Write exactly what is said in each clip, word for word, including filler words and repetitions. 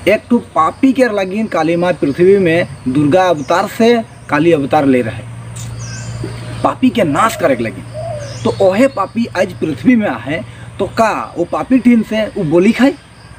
एक तो पापी के लगिन काली माँ पृथ्वी में दुर्गा अवतार से काली अवतार ले रहे पापी के नाश करे लगी। तो ओहे पापी आज पृथ्वी में आहे तो का वो पापी ठीन से वो बोली खाए।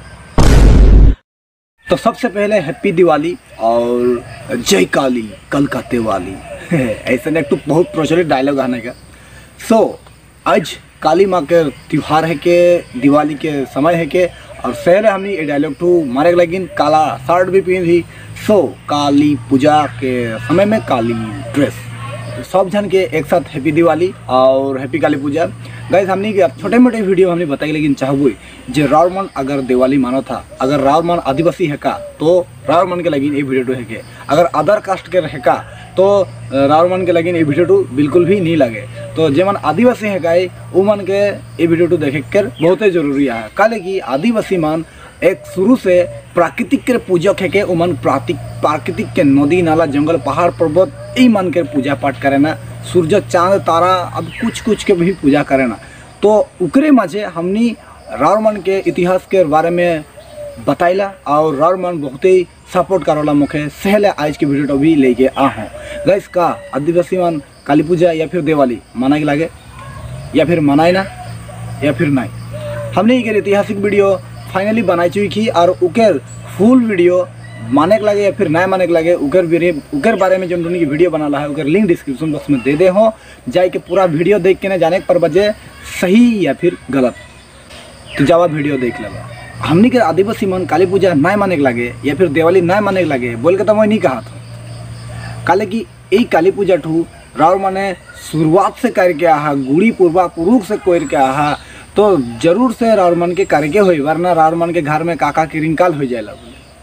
तो सबसे पहले हैप्पी दिवाली और जय काली कलकत्ते वाली ऐसा एक तो बहुत प्रचलित डायलॉग आने का। सो आज काली माँ के त्यौहार है के दिवाली के समय है के और पहले हमने ये डायलॉग टू मारे लगिन काला शर्ट भी पहनी थी। सो काली पूजा के समय में काली ड्रेस सब जन के एक साथ हैप्पी दिवाली और हैप्पी काली पूजा। गाइस हमने छोटे मोटे वीडियो हमने बताई लेकिन चाहबो जे रावण अगर दिवाली मानो था अगर रावण आदिवासी है का तो रावण के लगिन ये वीडियो टू है के अगर अदर कास्ट के रहे का तो रावण के लगिन ये वीडियो टू बिल्कुल भी नहीं लगे। तो जेमन आदिवासी है का उमन के ये वीडियो टू देखे कर बहुत जरूरी है काले कि आदिवासी मान एक शुरू से प्राकृतिक के पूजक है के उमन प्राकृतिक के नदी नाला जंगल पहाड़ पर्वत यही मान के पूजा पाठ करे ना सूर्य चांद तारा अब कुछ कुछ के भी पूजा करे ना। तो उकरे माझे हमनी रावण के इतिहास के बारे में बताइला और रावण बहुत ही सपोर्ट करोला मुखे सहले आज के वीडियो भी लेके आ हूँ। गाइस का आदिवासी मान काली पूजा या फिर दिवाली मनाए के लागे या फिर मनाए ना या फिर नहीं हमने एक ऐतिहासिक वीडियो फाइनली बनाई चुकी और उकर फुल वीडियो माने के लगे या फिर ना माने के लगे उकर उकर बारे में जो की वीडियो बना है उकर लिंक डिस्क्रिप्शन बॉक्स में दे दे हो जाए के पूरा वीडियो देख के ना जाने पर बजे सही या फिर गलत तो जावा वीडियो देख लेगा। हमने के आदिवासी मन काली पूजा ना माने के लगे या फिर दिवाली ना माने के लगे बोल के तो मैं नहीं कहा था काले कि यही काली पूजा ठू राव माने शुरुआत से करके आहा गुड़ी पूर्वा पुरुष से कोर के आहा तो जरूर से रावण के करके हो वरना रावण के घर में काका की रिंकाल हो जाएगा।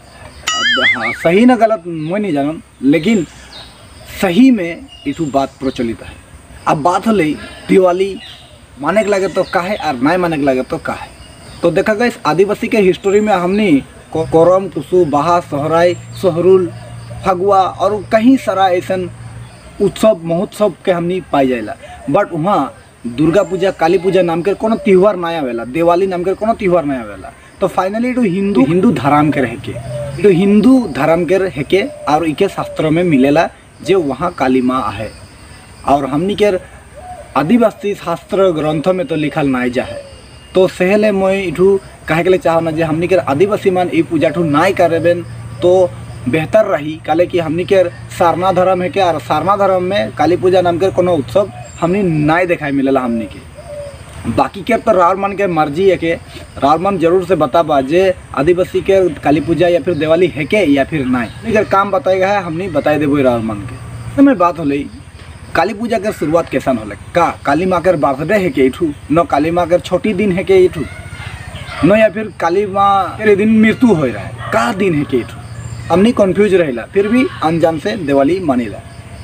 हाँ सही ना गलत मैं नहीं जानन लेकिन सही में इठू बात प्रचलित है। अब बात हो दिवाली माने के लगे तो काहे और ना माने के लगे तो काहे। तो देखा गया इस आदिवासी के हिस्ट्री में हमने कोरम टुसु बाहा सोहराई सोहरुल फगुआ और कहीं सारा ऐसा उत्सव महोत्सव के हमने पाई जाएला। बट वहाँ दुर्गा पूजा काली पूजा नाम के कोनो त्यौहार ना आवेला दिवाली नाम के कोनो त्यौहार ना आवेला। तो फाइनली तो हिंदू हिंदू धर्म के रह के तो हिंदू धर्म के रह के और इके शास्त्रों में मिलेला जो वहाँ काली माँ है और हमनी के आदिवासी शास्त्र ग्रंथों में तो लिखल ना जा है। तो सहले मैं इठू कहे के लिए चाहो ना जे हमनी के आदिवासी मान ये पूजा ठू ना करेबेन तो बेहतर रही काले कि हमनी के सारना धर्म है के और सारना धर्म में काली पूजा नाम के कोनो उत्सव हमने ना देखाई मिलेला। हमने के बाकी के तो रावण के मर्जी है के रावण जरूर से बता पा जे आदिवासी के काली पूजा या फिर दिवाली है के या फिर ना अगर काम बताएगा है हमने बताई देबो रावण के। तो मैं बात होले काली पूजा के शुरुआत कैसा होले का काली माँ के बर्थडे है के इठू न काली माँ के छोटी दिन है के इठू न या फिर काली माँ के दिन मृत्यु हो रहा है का दिन है के इठू हमने कन्फ्यूज रहेला फिर भी अनजान से दिवाली मानीला।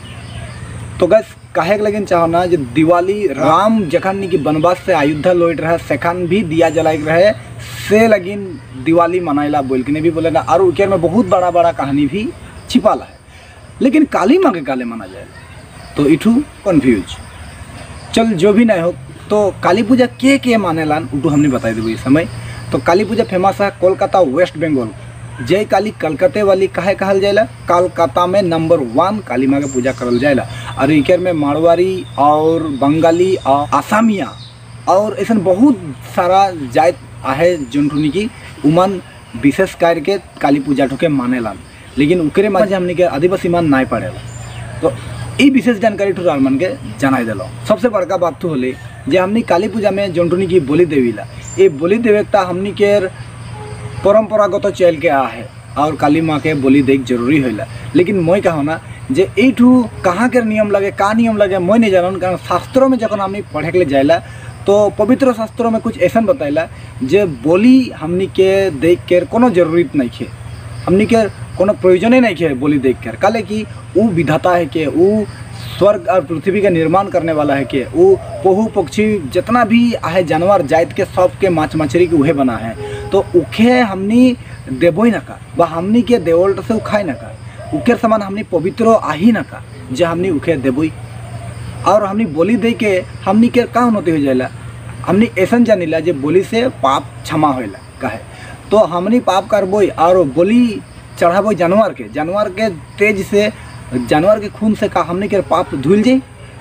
तो गैस कहे लगिन चाहो ना जो दिवाली राम जखन की वनवास से अयोध्या लौट रहे सेखन भी दिया जलाए रहे से लगिन दिवाली मनाइला बोल के भी बोले ना और उकेर में बहुत बड़ा बड़ा कहानी भी छिपाला है। लेकिन काली माँ के काले माना जाए तो इठू कन्फ्यूज चल जो भी नहीं हो। तो काली पूजा के के मानेलान उठू हमने बताई देबो इस समय। तो काली पूजा फेमस है कोलकाता वेस्ट बंगाल जय काली कलकत्ते वाली काहे कहल जाएला कलकत्ता में नंबर वन काली माँ के पूजा करल जाएला और इकर में मारवाड़ी और बंगाली और आसामिया और ऐसा बहुत सारा जात आहे जोनठुनी की उमन विशेष करके काली पूजा ठुके मानेलान लेकिन उकरे माझे हमने के आदिवासी मान ना पड़ेला। तो ये विशेष जानकारी ठू रावण के जनाई दिलो। सबसे बड़का बात तो होले जे हमने काली पूजा में जोनठुनी की बोली देवीला ये बोली देवेकता हमने के परंपरागत तो चल के आ है और काली माँ के बोली देख जरूरी होला। लेकिन मैं कहो ना जे एठू कहाँ के नियम लगे का नियम लगे मैं नहीं जानन कारण शास्त्रों में जब हमने पढ़े के लिए जाइला तो पवित्र शास्त्रों में कुछ ऐसा बताइला जे बोली हमनी के देख कर कोनो जरूरत नहीं है हमनी के कोनो प्रयोजन नहीं है बोली देख कर काले कि वो विधाता है के वो स्वर्ग और पृथ्वी का निर्माण करने वाला है के वो पहु पक्षी जितना भी आहे जानवर जात के सब के माछ मछली के उहे बना है। तो उखे हमनी देबोई ना का बा हमनी के देवल्ट से उखाई ना का उकेर समान हमनी पवित्र आही ना का जे हमनी उखे देबोई और हमनी बोली दे के हमनी के का उन्नति हो जाएला हमनी ऐसा जानिला जे बोली से पाप क्षमा होला काहे तो हमनी पाप करबो और बलि चढ़ाबो जानवर के, जानवर के तेज से, जानवर के खून से का हमनी के पाप धुल जाए।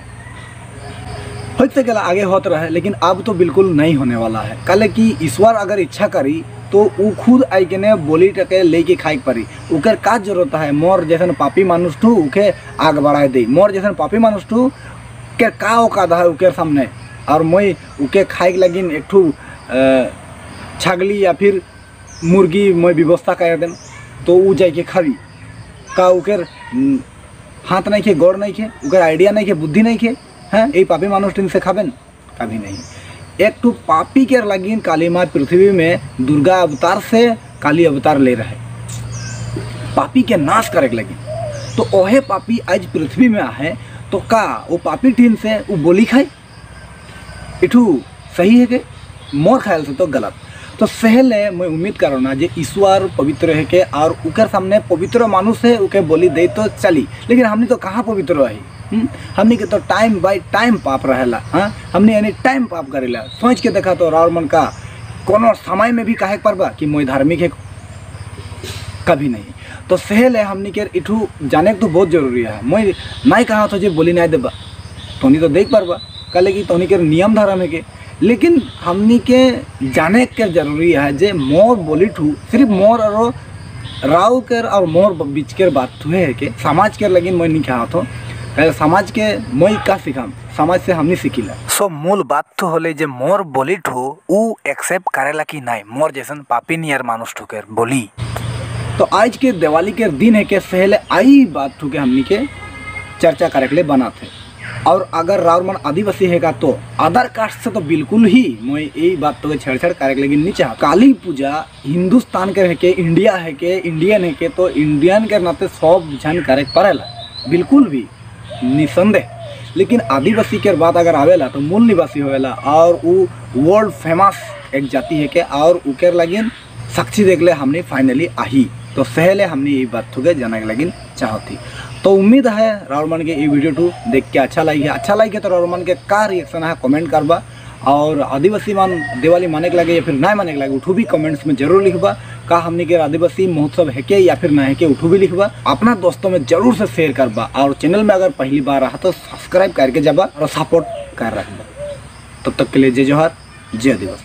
हो सकेला आगे होत रहे, लेकिन अब तो बिल्कुल नहीं होने वाला है। कल कि ईश्वर अगर इच्छा करी तो वो खुद आई के ने बोली टके लेके खाई पड़ी। उकर का जरूरत है मोर जैसन पापी मानुष ठू उके आग बढ़ाए दे। मोर जैसन पापी मानुष ठू के का औकात है उके सामने, और मैं उके खाए के लगिन एक ठू छागली या फिर मुर्गी मैं व्यवस्था कर दें तो वो जाके खरी का उकर हाथ नहीं खे, गौर नहीं खे, उकर आइडिया नहीं खे, बुद्धि नहीं खे। हैं यही पापी मानुष टीन से खाबेन कभी नहीं। एक तो पापी के लगिन काली माँ पृथ्वी में दुर्गा अवतार से काली अवतार ले रहे, पापी के नाश करे के लगिन। तो ओहे पापी आज पृथ्वी में आए तो का वो पापी टीन से वो बोली खाए, इठू सही है के? मोर ख्याल से तो गलत। तो सहले मैं उम्मीद करो ना जे ईश्वर पवित्र है के और उकर सामने पवित्र मानुष है उके बोली दे तो चली, लेकिन हमने तो कहाँ पवित्र रही। हमने के तो टाइम बाय टाइम पाप रहेला। हाँ हमने यानी टाइम पाप करेला। सोच के देखा तो राउर मन का कोनो समय में भी कहे परबा कि मैं धार्मिक है, कभी नहीं। तो सहले हमने के इठू जाने तो बहुत जरूरी है। मैं नहीं कहा तो जे बोली नहीं देबा तोनी तो देख परबा कल की तोनी के नियम धर्म है के, लेकिन हमनी के जाने के जरूरी है जे मोर बोली ठू सिर्फ मोर और राव कर और मोर बीच के बात हुए है के समाज के लगिन मैं नहीं कहा तो समाज के मैं का सिखाम, समाज से हमने सीखिला। सो मूल बात तो होले जे मोर बोली ठू उ एक्सेप्ट करेला कि नहीं मोर जैसन पापी नियर मानुष ठुकर बोली। तो आज के दिवाली के दिन है के पहले आई बात ठुके हमनी के चर्चा करे के लिए बना थे। और अगर रावण आदिवासी है तो अदर कास्ट से तो बिल्कुल ही मैं यही बात तो छेड़छाड़ करे के लेकिन नहीं चाह। काली पूजा हिंदुस्तान के है के, इंडिया है के, इंडियन है के, तो इंडियन के नाते सब जन करे पड़ेला बिल्कुल भी निसंदेह। लेकिन आदिवासी के बात अगर आवेला तो मूल निवासी होवेला और वो वर्ल्ड फेमस एक जाति है के, और उकर लगिन साक्षी देख ले हमने फाइनली आही। तो सहले हमने ये बात थोड़े जाने के लगिन चाहती। तो उम्मीद है रावण के ये वीडियो टू देख के अच्छा लगे। अच्छा लगे तो रावण के का रिएक्शन है कमेंट करबा, और आदिवासी मान दिवाली माने के लगे या फिर ना माने के लगे उठू भी कमेंट्स में जरूर लिखबा। का हमने के आदिवासी महोत्सव है के या फिर ना है के उठू भी लिखबा। अपना दोस्तों में जरूर से शेयर करबा, और चैनल में अगर पहली बार रहा तो सब्सक्राइब करके जाबा और सपोर्ट कर रखबा। तब तक के लिए जय जोहार, जय आदिवासी।